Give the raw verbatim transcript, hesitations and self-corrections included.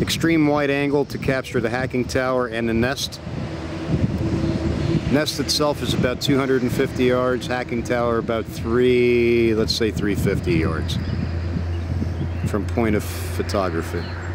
extreme wide angle to capture the hacking tower and the nest. Nest itself is about two hundred fifty yards, hacking tower about three, let's say three hundred fifty yards from point of photography.